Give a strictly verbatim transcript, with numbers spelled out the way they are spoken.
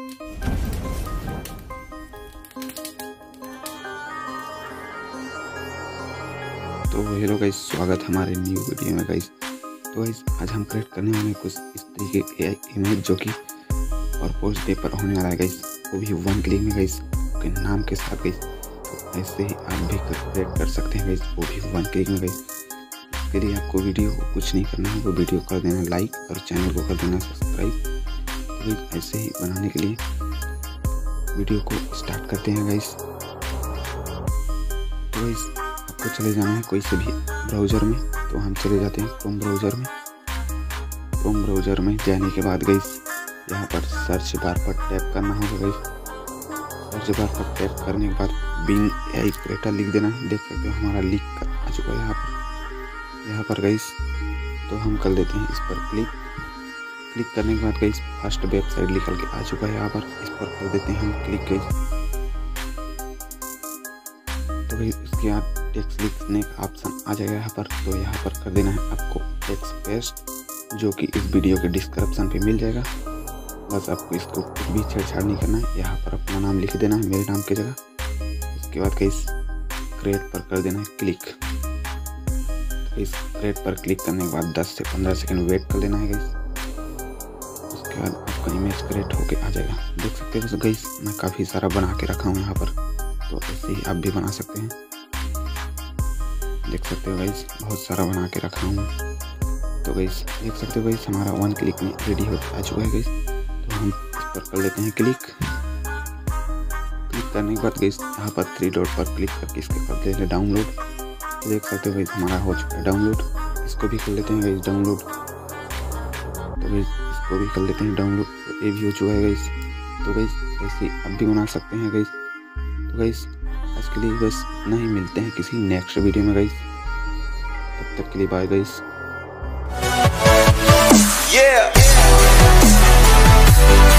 तो hello guys, स्वागत हमारे न्यू वीडियो में गाइस। तो गाइस आज हम क्रिएट करने वाले कुछ इस तरीके के इमेज जो कि पर्पस डे पर होने वाला है गाइस, वो भी वन क्लिक में गाइस के नाम के साथ गाइस। तो ऐसे ही आप भी क्रिएट कर सकते हैं गाइस, वो भी वन क्लिक में गाइस। इसके लिए आपको वीडियो को कुछ नहीं करना है, वो वीडियो कर देना लाइक और चैनल को कर देना सब्सक्राइब। तो ऐसे ही बनाने के लिए वीडियो को स्टार्ट करते हैं गाइस। तो गाइस आपको चले जाना है कोई से भी ब्राउज़र में। तो हम चले जाते हैं क्रोम ब्राउज़र में। क्रोम ब्राउज़र में जाने के बाद गाइस यहाँ पर सर्च बार पर टैप करना होगा गाइस। सर्च बार पर टैप करने के बाद बिंग एआई क्रिएटर लिख देना है। देख सकते हो हमारा लिख आ चुका है यहाँ पर यहाँ पर गाइस। तो हम कर लेते हैं इस पर क्लिक। क्लिक करने के बाद गाइस फर्स्ट वेबसाइट निकल के आ चुका है यहाँ पर। इस पर कर देते हैं हम क्लिक गाइस। तो भाई उसके बाद टेक्स्ट लिखने का ऑप्शन आ जाएगा यहाँ पर। तो यहाँ पर कर देना है आपको टेक्स्ट पेस्ट, जो कि इस वीडियो के डिस्क्रिप्शन पे मिल जाएगा। बस आपको इसको कुछ भी छेड़छाड़ नहीं करना है। यहाँ पर अपना नाम लिख देना है मेरे नाम की जगह। उसके बाद गाइस क्रिएट पर कर देना है क्लिक। तो इस क्रिएट पर क्लिक करने के बाद दस से पंद्रह सेकंड वेट कर लेना है गाइस। उसके बाद आपका इमेज क्रिएट होके आ जाएगा। देख सकते हो गाइस मैं काफ़ी सारा बना के रखा हूँ यहाँ पर। तो ऐसे ही आप भी बना सकते हैं। देख सकते हो गाइस बहुत सारा बना के रखा हूँ। तो गाइस देख सकते हो गाइस हमारा वन क्लिक में रेडी हो आ चुका है गाइस। तो हम इस पर कर लेते हैं क्लिक। क्लिक करने के बाद गाइस यहाँ पर थ्री डॉट पर क्लिक करके इसके कर लेते हैं डाउनलोड। तो देख सकते हो गाइस हमारा हो चुका है डाउनलोड। इसको भी कर लेते हैं गाइस डाउनलोड। तो गाइस इसको भी कर लेते हैं डाउनलोड। तो ये भी हो चुका है गाइस। तो गाइस ऐसे आप भी बना सकते हैं गाइस। तो गाइस आज के लिए बस नहीं, मिलते हैं किसी नेक्स्ट वीडियो में गाइस। तब तक के लिए बाय गाइस। Yeah.